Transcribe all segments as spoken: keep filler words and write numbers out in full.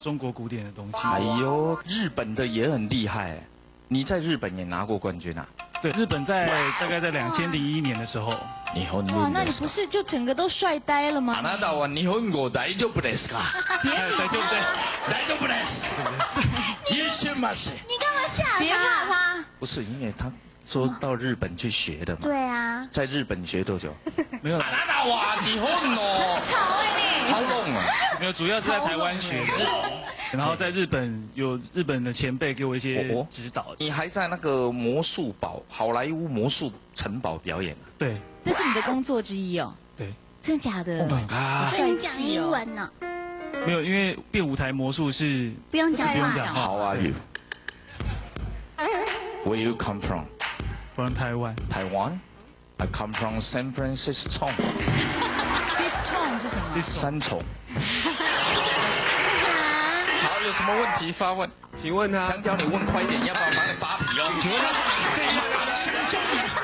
中国古典的东西。 哎呦，日本的也很厉害，你在日本也拿过冠军啊？ 对，日本在大概在两千零一年的时候。 日本哇，那你不是就整个都帅呆了吗？ あなたは日本語大丈夫ですか？ 别大丈夫です。 大丈夫です。一緒まし。 你干嘛吓别怕他。 不是，因为他说到日本去学的嘛。 对啊。 在日本学多久？ 没有。 あなたは日本の。 吵哎你。 好弄啊！ 没有，主要是在台湾学的。然后在日本有日本的前辈给我一些指导。 你还在那个魔术堡好莱坞魔术城堡表演？ 对。 这是你的工作之一哦。 对。 真假的 ？Oh my god！ 所以你讲英文呢？ 没有，因为变舞台魔术是不用讲不用讲话。 How are you? Where you come from? From Taiwan. Taiwan? I come from San Francisco. Francisco 是什么？ 三重。好，有什么问题发问？ 请问他， 香蕉你问快一点，要不然把你扒皮哦。请问他这一把的香蕉。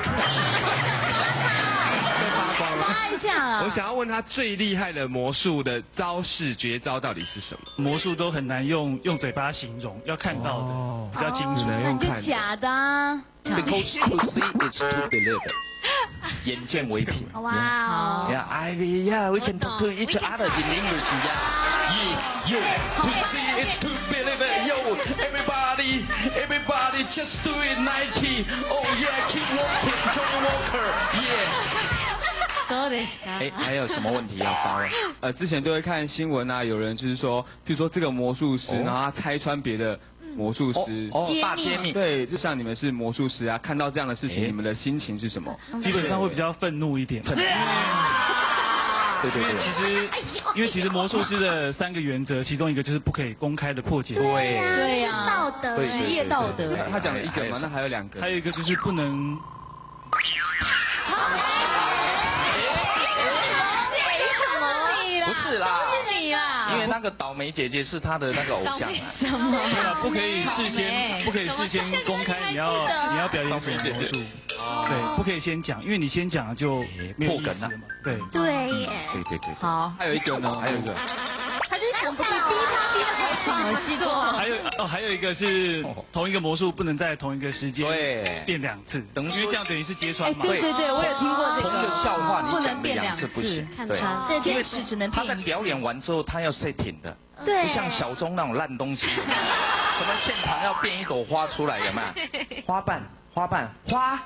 扒一下啊！ 我想要问他最厉害的魔术的招式绝招到底是什么？ 魔术都很难用用嘴巴形容，要看到的比较清楚。 那就假的啊。 Because to see is to believe. 眼见为凭。 哇哦 Yeah, Ivy, yeah, we can talk to each other in English. Yeah, yeah, yo, to see is to believe it. Yo, everybody, everybody, just do it, Nike. Oh yeah, keep walking, Johnny Walker. Yeah. そうですか。 哎，还有什么问题要发问？ 呃，之前都会看新闻啊，有人就是说，譬如说这个魔术师，然后他拆穿别的魔术师， 哦，大揭秘。 对，就像你们是魔术师啊，看到这样的事情，你们的心情是什么？ 基本上会比较愤怒一点。 对对对。 其实，因为其实魔术师的三个原则，其中一个就是不可以公开的破解。 对对呀， 道德， 职业道德。 他讲了一个嘛，那还有两个。 还有一个就是不能。 不是啦， 是你啦， 因为那个倒霉姐姐是他的那个偶像。 什么？ 对啊，不可以事先不可以事先公开你要你要表演什么魔术，对，不可以先讲，因为你先讲了就破梗了嘛。对对耶。 对对对。 好， 还有一个呢， 还有一个。 他就是想不逼他，逼他好怎么细做？ 还有哦，还有一个是同一个魔术不能在同一个时间变两次，因为这样等于是揭穿嘛。 对对对，我有听过这个。 同一个笑话不你能变两次不行， 对，坚持只能他在表演完之后，他要 setting 的， 对， 不像小钟那种烂东西，什么现场要变一朵花出来，有没有？花瓣，花瓣，花。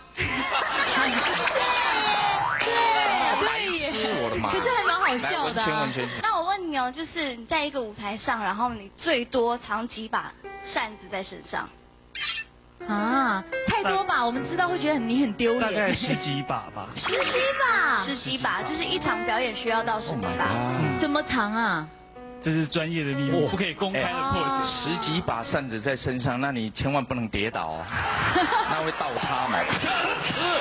白痴，我的妈！ 可是还蛮好笑的。 文圈文圈。 那我问你哦，就是你在一个舞台上，然后你最多藏几把扇子在身上？ 啊，太多把，我们知道会觉得你很丢脸。 大概十几把吧。 十几把， 十几把，就是一场表演需要到十几把。 怎么藏啊？ 这是专业的秘密，不可以公开的破解。 十几把扇子在身上，那你千万不能跌倒哦，那会倒插嘛。